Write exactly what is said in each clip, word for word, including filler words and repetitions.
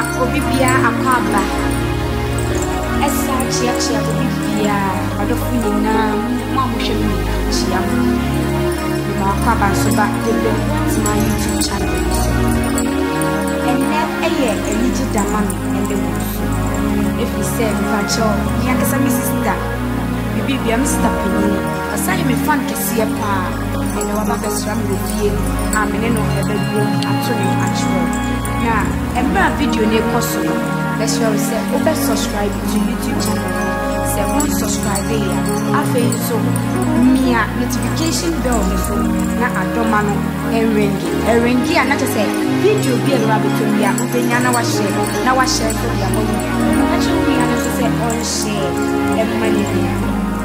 obibia akwaba esa chia chia obibia adofuni na mo amohwe mi chia mo akwaba so ba debe to my YouTube channel and now eye eliji damami and the if you say vacho yanga sa sister bibia mi sister pini asai me fan kesi pa and wa ba besra mi fie amene no ebe bi atoni atro na emra video ne koso no let's show say over subscribe to YouTube channel say one subscribe here afi so mia notification bell me so na adoma no erengi erengi ana to say video bi e rabbit to ya obenya na wa share na wa share so ya mo no achi we ana to say on share everybody here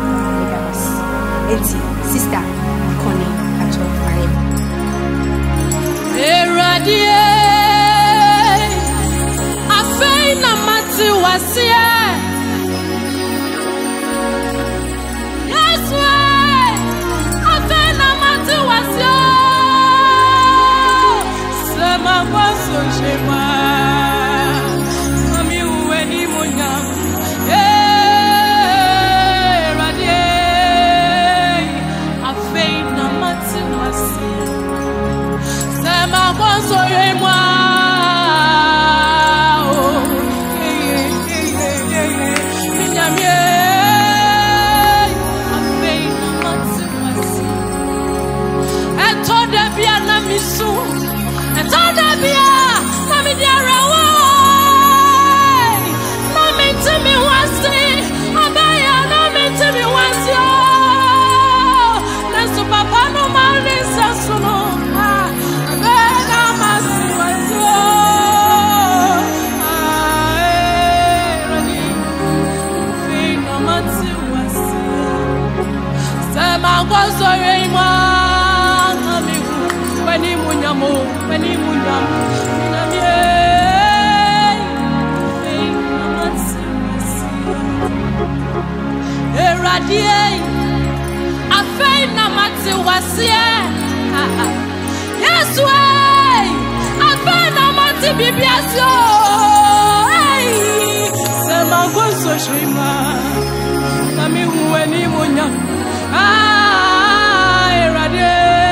enti sister Connie at your fire eradie afeina mati wasia yes way afeina mati wasia sama waso shema mami uwe ni monya eradie afeina mati wasia sama waso shema misu etada bia mami diarawo mami timi wasi abaya mami timi wasi nasu papa no mari sasuno abena masi wasi ai rani fina mati wasi sema gozo yeima When munyamo when munyam minamie eradie afeina mati wasie yes way afeina mati bibiasio sema goso shima nami when munyam ah eradie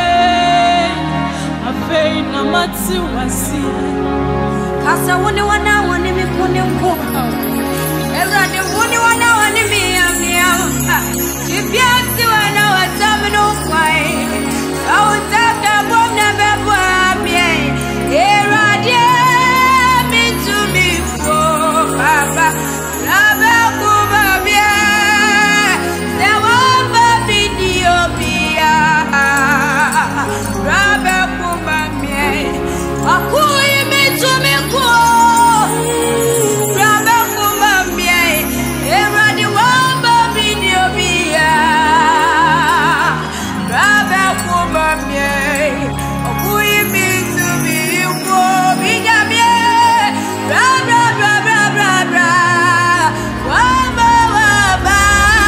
na matsi wasi kasa woni wana woni mi kone ko era de woni wana woni mi amia jibiasi wana watamno kwai sauta da bomna bebo amie era de mi tu mi ko baba laba ko babia se wa video bia raba Akui mitu miko Raba kumambia Era di wamba video bia Raba kumambia Akui mitu miko Bija bia Raba raba raba Wamba wamba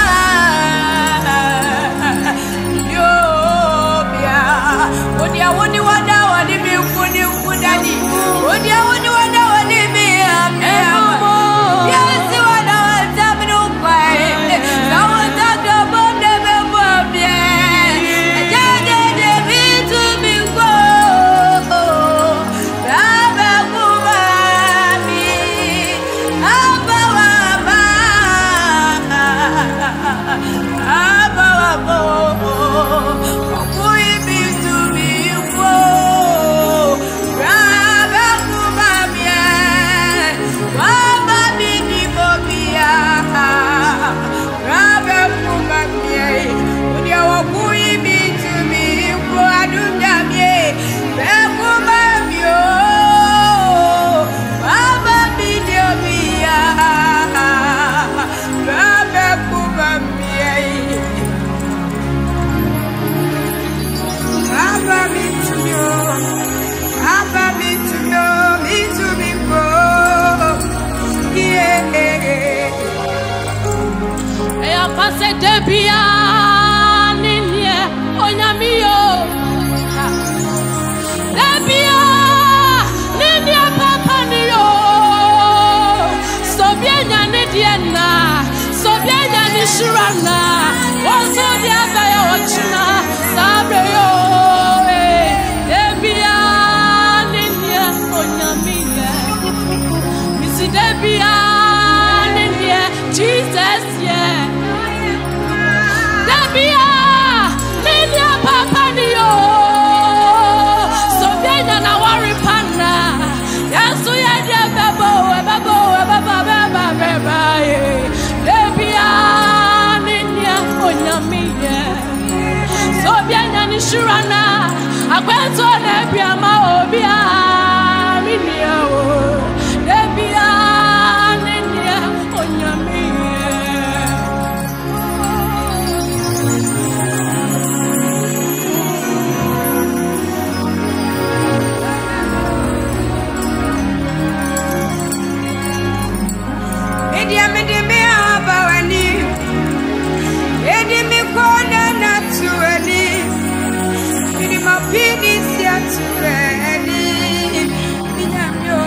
Yo bia Odia woni wada wadi miukuni Daddy, would you want to wonder what it be? Yes, you want to tell me no quiet. I want to talk about the bubble. Yeah, yeah, me to be go. Abba, Bubami, Abba, Abba, Abba, Pase debia ninye onyamio debia ninye papa niyo Nishurana, also the other Ochina, Sabreo, Debia, Ninia, Onyamia, Missy Debia, Ninia, Jesus, yeah, Debia, Ninia, Papa, Dio, so then I worry, Panda, yes, we had a babo, a babo, a baba, baba, baba, Debia, Ninia, Onyamia, so bien, Nishurana, I went on every amount, Bia, Ninia, Debia, Ninia, Onyamia. Media, media, me abawani. Edi mi kona na tueni. Mini mapini siya tueni. Media myo.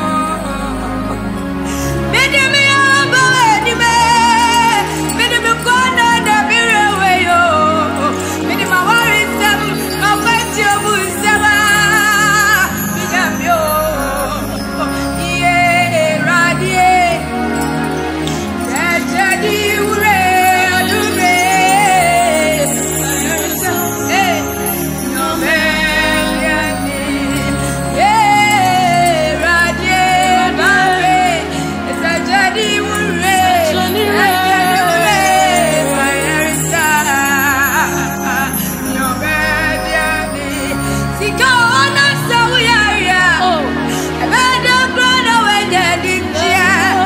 Media me abawani me. Media mi kona na birewe yo. Media mawari sam, mawati obu sama. Media myo. Yeah, radie. Jadi ure adume. Eh, no me yani. Eh, radie babe. Esa jadi ure. Jadi ure. Mayarisa. No me yani. Sikona sawiyaya. Ebeda brother when jadi dia.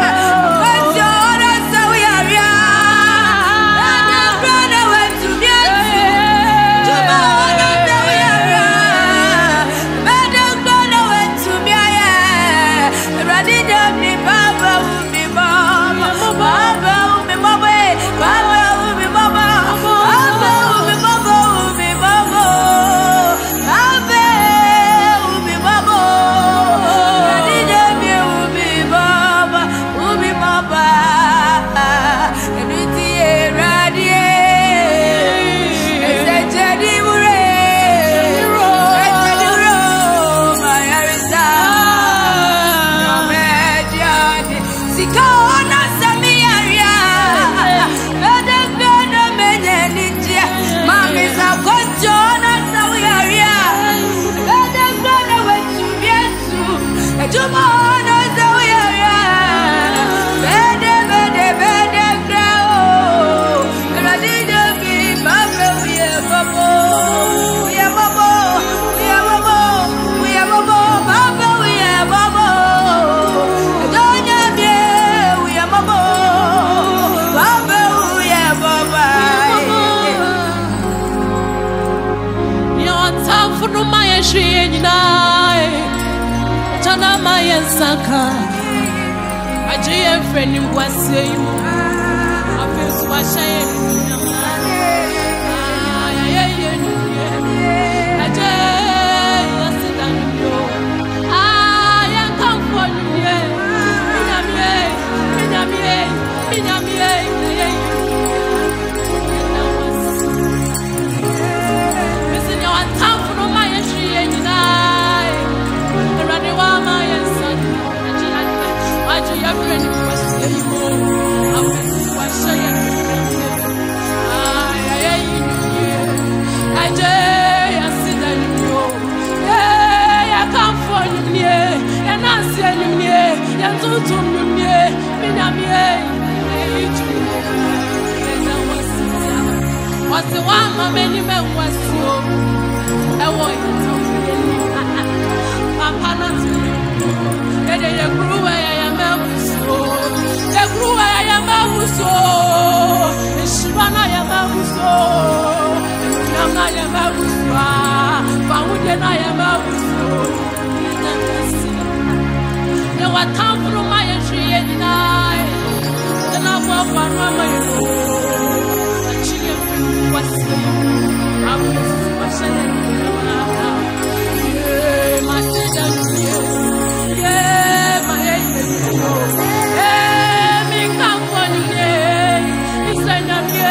Saka, I J friend was saying, I feel so ashamed. I come for What's the one my many men was so I want Papa not to and they grew where I am so they grew where I am so and Shivana am so and I am so found and I am so there were time for my tree and I and I walk one mama what's the I was yeah, my sister, yeah, my yeah, me come for you, it's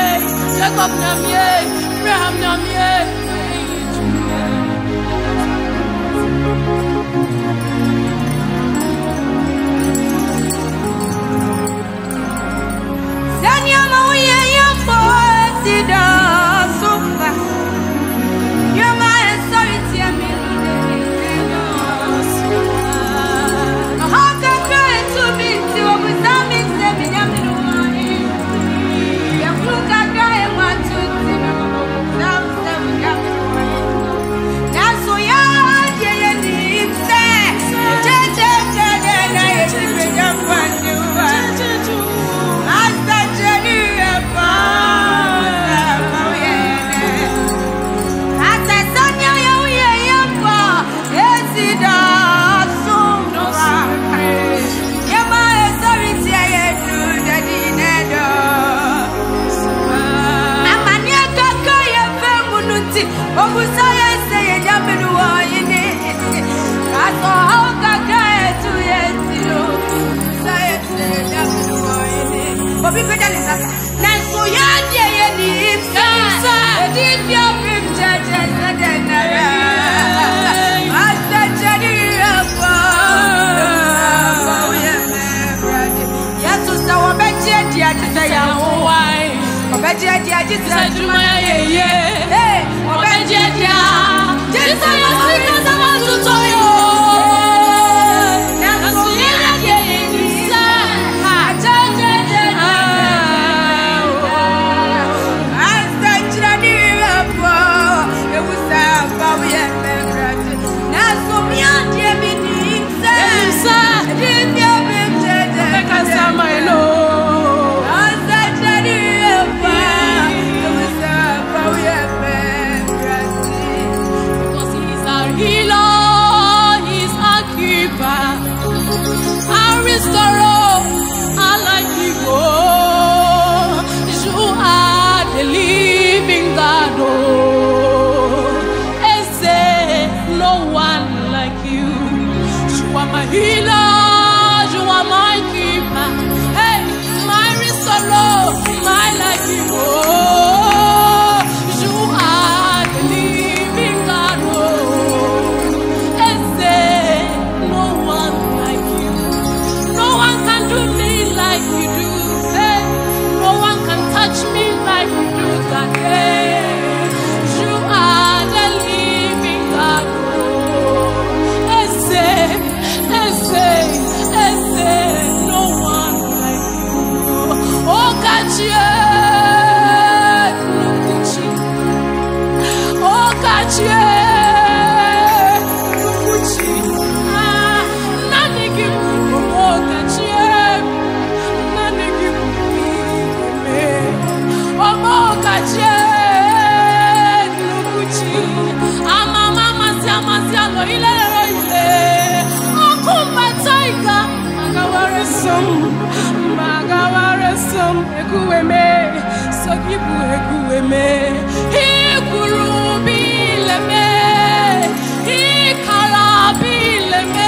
keeper. Our restorer, I like you. Oh, you are the living God. Oh, is there no one like you? You are my healer. You are my keeper. Hey, my restorer, my like you. Oh, you are the living God. Oh, is there no one like you? No one can do me like you do. Hey, no one can touch me like you do. God, hey, you are the living God. Oh, is there, is there, is there no one like you? Oh, God, yeah, oh, God, yeah, ah, nothing give me, oh, God, yeah, nothing give me, oh, God, yeah, ah, mama, masia, masia, lo ile, lo ile, oh, kumba taiga, magaware som, magaware som, ekuweme, sogibu ekuweme, ikurubi leme, ikarabi leme,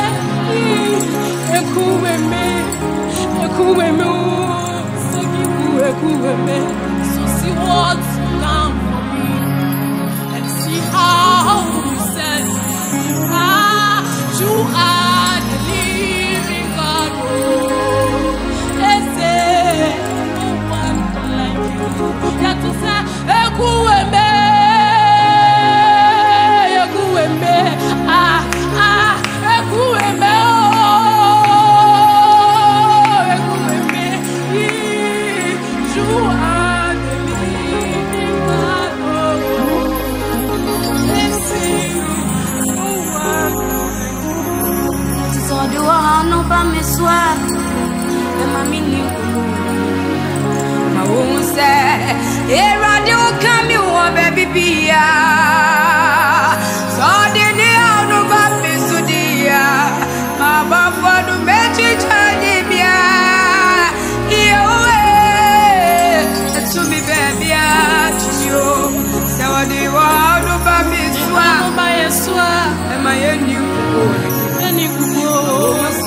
ekuweme, ekuweme, sogibu ekuweme. So see what's done for me, and see how you said, ah, you are the living God. Oh, is there no one like you? Yet to say, ekuweme, ekuweme, ah, ah, ekuweme, oh, ekuweme, you are the living God. Oh, is there no one like you? So do I no ba me sweat. The mami ni Ma won't say, here radio come you on baby bia. So did the no baby sudia. Ma ba for the magic chani bia. Yo eh, to me baby to you. So the one no baby swa. By a swap, Am I a new? and you go.